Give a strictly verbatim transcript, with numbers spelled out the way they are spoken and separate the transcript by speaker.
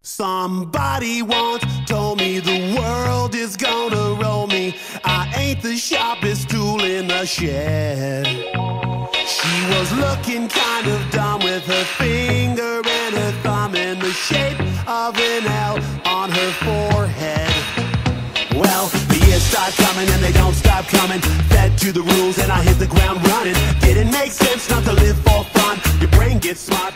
Speaker 1: Somebody once told me the world is gonna roll me. I ain't the sharpest tool in the shed. She was looking kind of dumb with her finger and her thumb in the shape of an L on her forehead. Well, the years start coming and they don't stop coming. Fed to the rules and I hit the ground running. Didn't make sense not to live for fun. Your brain gets smart.